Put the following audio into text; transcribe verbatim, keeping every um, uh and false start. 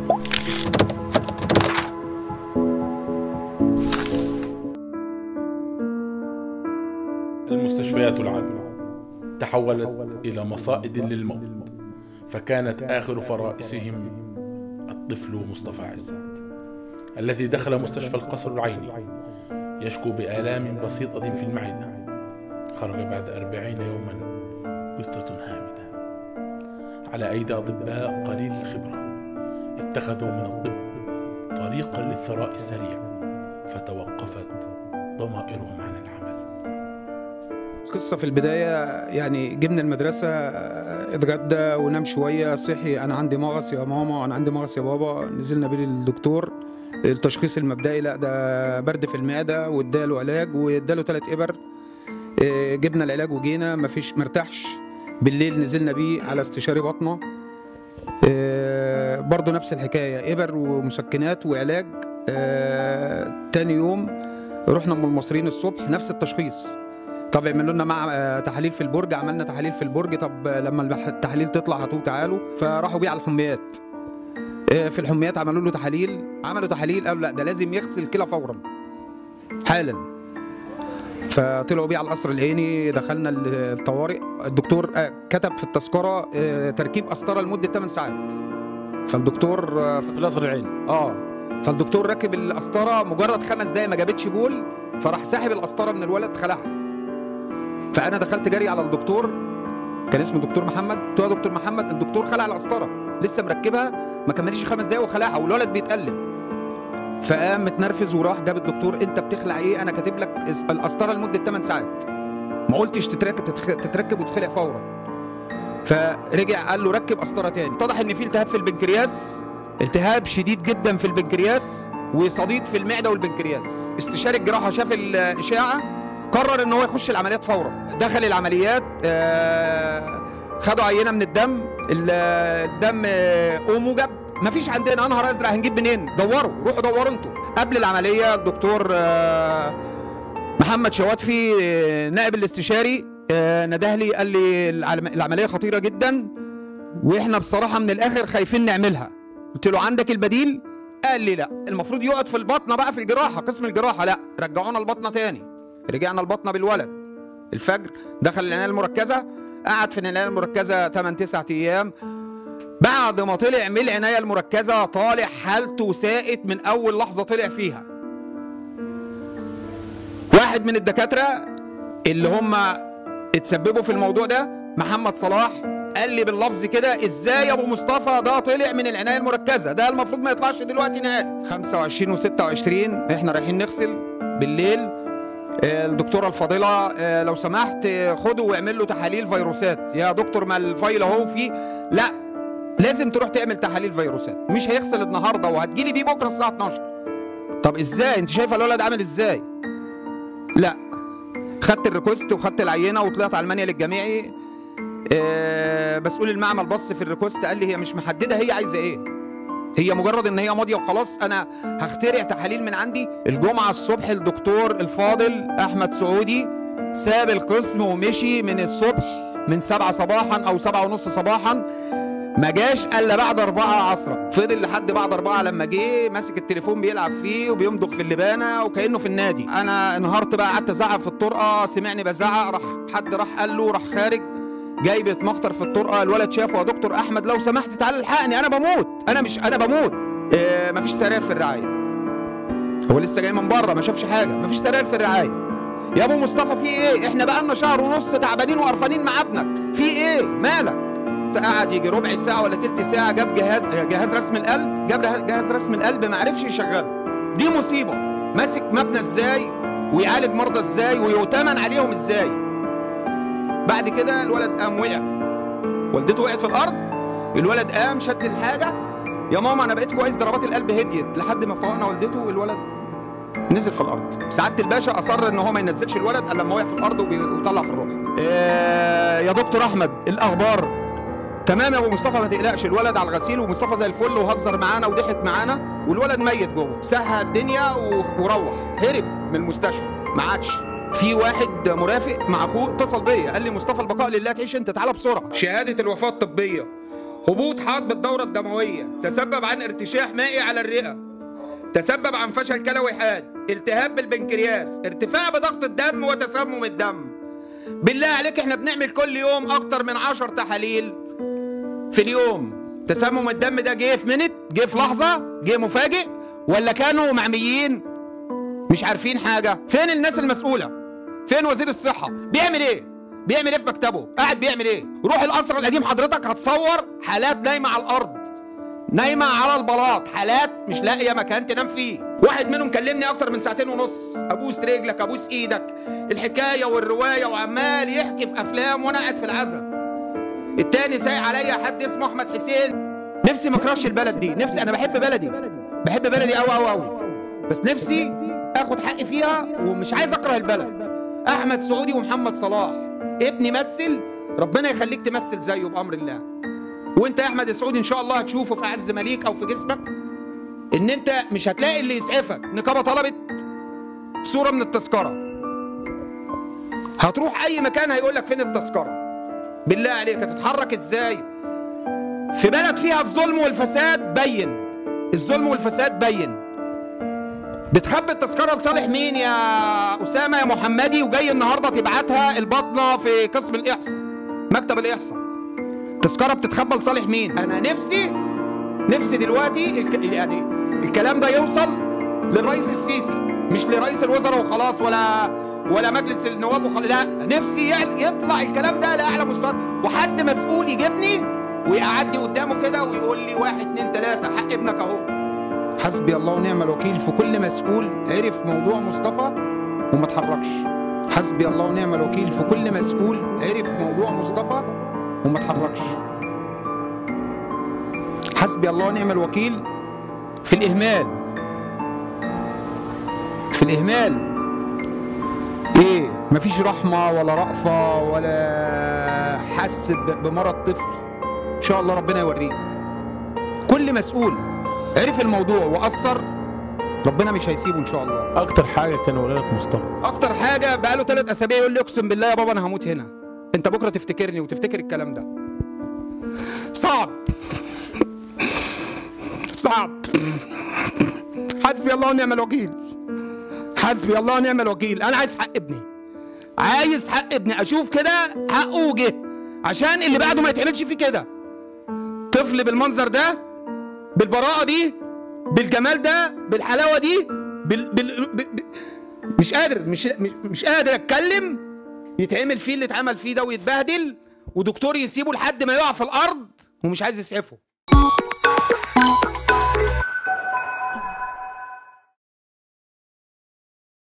المستشفيات العامة تحولت إلى مصائد للموت، فكانت آخر فرائسهم الطفل مصطفى عزت الذي دخل مستشفى القصر العيني يشكو بآلام بسيطة في المعدة. خرج بعد أربعين يوما جثة هامدة على أيدي أطباء قليل الخبرة اتخذوا من الطب طريقا للثراء السريع، فتوقفت ضمائرهم عن العمل. القصة في البداية يعني جبنا المدرسة، اتغدى ونام شوية، صحي أنا عندي مغص يا ماما، أنا عندي مغص يا بابا. نزلنا بيه للدكتور، التشخيص المبدئي لا ده برد في المعدة، واداله علاج واداله ثلاث إبر. جبنا العلاج وجينا مفيش مرتاحش. بالليل نزلنا بيه على استشاري بطنة، برضه نفس الحكاية، إبر ومسكنات وعلاج. تاني يوم رحنا أم المصريين الصبح نفس التشخيص. طب عملوا لنا مع تحاليل في البرج، عملنا تحاليل في البرج. طب لما التحاليل تطلع هاتوا تعالوا، فراحوا بيه على الحميات. في الحميات عملوا له تحاليل، عملوا تحاليل قالوا لا ده لازم يغسل الكلى فورا حالا. فطلعوا بيه على القصر العيني، دخلنا الطوارئ. الدكتور كتب في التذكره تركيب قسطره لمده ثمان ساعات. فالدكتور في القصر العيني اه فالدكتور ركب القسطره، مجرد خمس دقايق ما جابتش بول، فراح ساحب القسطره من الولد خلعها. فانا دخلت جري على الدكتور، كان اسمه دكتور محمد. قلت له يا دكتور محمد الدكتور خلع القسطره، لسه مركبها ما كملش خمس دقايق وخلعها والولد بيتألم. فقام متنرفز وراح جاب الدكتور، انت بتخلع ايه؟ انا كاتب لك القسطره لمده ثمان ساعات، ما قلتش تتركب تتركب وتخلع فورا. فرجع قال له ركب قسطره تاني. اتضح ان في التهاب في البنكرياس، التهاب شديد جدا في البنكرياس وصديد في المعده والبنكرياس. استشاري الجراحه شاف الاشاعه، قرر ان هو يخش العمليات فورا. دخل العمليات، خدوا عينه من الدم، الدم او موجب. مفيش عندنا، نهار ازرق هنجيب منين؟ دوروا، روحوا دوروا انتوا. قبل العمليه الدكتور محمد شواتفي نائب الاستشاري نده لي، قال لي العمليه خطيره جدا واحنا بصراحه من الاخر خايفين نعملها. قلت له عندك البديل؟ قال لي لا، المفروض يقعد في البطنه بقى في الجراحه، قسم الجراحه. لا، رجعونا البطنه تاني. رجعنا البطنه بالولد الفجر، دخل العنايه المركزه، قعد في العنايه المركزه ثمانية تسعة ايام. بعد ما طلع من العنايه المركزه طالع حالته ساءت من اول لحظه طلع فيها. واحد من الدكاتره اللي هم اتسببوا في الموضوع ده محمد صلاح قال لي باللفظ كده، ازاي يا ابو مصطفى ده طلع من العنايه المركزه؟ ده المفروض ما يطلعش دلوقتي نهائي. خمسة وعشرين وستة وعشرين احنا رايحين نغسل بالليل. الدكتوره الفاضله لو سمحت خده واعمل له تحاليل فيروسات. يا دكتور ما الفايل اهو فيه. لا، لازم تروح تعمل تحاليل فيروسات، مش هيغسل النهارده وهتجيلي بيه بكره الساعه اتناشر. طب ازاي؟ انت شايفه الولد عامل ازاي؟ لا، خدت الريكوست وخدت العينه وطلعت على المانيال الجامعي. أه مسؤول المعمل بص في الريكوست قال لي هي مش محدده هي عايزه ايه، هي مجرد ان هي ماضيه وخلاص، انا هخترع تحاليل من عندي. الجمعه الصبح الدكتور الفاضل احمد سعودي ساب القسم ومشي من الصبح، من سبعة صباحا او سبعة ونص صباحا، ما جاش الا بعد أربعة عصرا. فضل لحد بعد أربعة لما جه ماسك التليفون بيلعب فيه وبيمضغ في اللبانه وكانه في النادي. انا انهارت بقى، قعدت ازعق في الطرقه، سمعني بزعق، راح حد راح قال له، راح خارج جاي بيتمخطر في الطرقه. الولد شافه، يا دكتور احمد لو سمحت تعالى الحقني انا بموت، انا مش انا بموت. إيه مفيش سراير في الرعايه، هو لسه جاي من بره ما شافش حاجه، مفيش سراير في الرعايه. يا ابو مصطفى في ايه؟ احنا بقالنا شهر ونص تعبانين وقرفانين مع ابنك، في ايه؟ مالك؟ قعد يجي ربع ساعه ولا تلت ساعه، جاب جهاز جهاز رسم القلب، جاب جهاز رسم القلب ما عرفش يشغله. دي مصيبه، ماسك مبنى ازاي ويعالج مرضى ازاي ويؤتمن عليهم ازاي؟ بعد كده الولد قام وقع، والدته وقعت في الارض، الولد قام شد الحاجه، يا ماما انا بقيت كويس، ضربات القلب هديت، لحد ما فوقنا والدته الولد نزل في الارض. سعاده الباشا اصر ان هو ما ينزلش الولد الا لما وقع في الارض وطلع في الروح. إيه يا دكتور احمد الاخبار؟ تمام يا ابو مصطفى ما تقلقش، الولد على الغسيل ومصطفى زي الفل وهزر معانا وضحك معانا، والولد ميت جوه. سهى الدنيا وروح، هرب من المستشفى ما عادش. في واحد مرافق مع اخوه اتصل بيا قال لي مصطفى البقاء لله، تعيش انت، تعالى بسرعه. شهاده الوفاه الطبيه هبوط حاد بالدورة الدموية، تسبب عن ارتشاح مائي على الرئة، تسبب عن فشل كلوي حاد، التهاب بالبنكرياس، ارتفاع بضغط الدم وتسمم الدم. بالله عليك احنا بنعمل كل يوم اكتر من عشر تحاليل في اليوم. تسمم الدم ده جه في منت، جه في لحظة، جه مفاجئ، ولا كانوا معميين مش عارفين حاجة؟ فين الناس المسؤولة؟ فين وزير الصحة؟ بيعمل ايه؟ بيعمل ايه في مكتبه؟ قاعد بيعمل ايه؟ روح القصر القديم حضرتك هتصور حالات نايمة على الأرض، نايمة على البلاط، حالات مش لاقية مكان تنام فيه. واحد منهم كلمني أكتر من ساعتين ونص، أبوس رجلك أبوس إيدك، الحكاية والرواية، وعمال يحكي في أفلام وأنا قاعد في العزا. التاني سايق عليا حد اسمه أحمد حسين. نفسي ما اكرهش البلد دي، نفسي، أنا بحب بلدي، بحب بلدي أوي أوي أوي، بس نفسي آخد حقي فيها ومش عايز أكره البلد. أحمد سعودي ومحمد صلاح، ابني مثل، ربنا يخليك تمثل زيه بأمر الله. وانت يا احمد يا سعودي ان شاء الله هتشوفه في اعز مليك او في جسمك ان انت مش هتلاقي اللي يسعفك. نقابه طلبت صوره من التذكره، هتروح اي مكان هيقول لك فين التذكره. بالله عليك هتتحرك ازاي في بلد فيها الظلم والفساد؟ بين الظلم والفساد، بين. بتخبي التذكره لصالح مين يا اسامه يا محمدي؟ وجاي النهارده تبعتها الباطنه في قسم الاحصاء، مكتب الاحصاء. تذكره بتتخبى لصالح مين؟ انا نفسي نفسي دلوقتي الك... يعني الكلام ده يوصل للرئيس السيسي، مش لرئيس الوزراء وخلاص، ولا ولا مجلس النواب وخلاص، لا، نفسي يطلع الكلام ده لاعلى مستوى، وحد مسؤول يجيبني ويقعدني قدامه كده ويقول لي واحد اتنين تلاته حق ابنك اهو. حسبي الله ونعم الوكيل في كل مسؤول عرف موضوع مصطفى وما اتحركش. حسبي الله ونعم الوكيل في كل مسؤول عرف موضوع مصطفى وما اتحركش. حسبي الله ونعم الوكيل في الإهمال، في الإهمال. إيه؟ مفيش رحمة ولا رأفة ولا حس بمرض طفل. إن شاء الله ربنا يوريه. كل مسؤول عرف الموضوع وأثر، ربنا مش هيسيبه إن شاء الله. أكتر حاجة كان يقول لك مصطفى، أكتر حاجة بقاله ثلاث أسابيع يقول لي أقسم بالله يا بابا أنا هموت هنا، أنت بكرة تفتكرني وتفتكر الكلام ده. صعب صعب. حسبي الله ونعم الوكيل، حسبي الله ونعم الوكيل. أنا عايز حق ابني، عايز حق ابني، أشوف كده حقه جه، عشان اللي بعده ما يتعملش فيه كده. طفل بالمنظر ده، بالبراءة دي، بالجمال ده، بالحلاوة دي، بال... بال... ب... ب... مش قادر مش مش قادر أتكلم. يتعمل فيه اللي اتعمل فيه ده ويتبهدل، ودكتور يسيبه لحد ما يقع في الأرض ومش عايز يسعفه.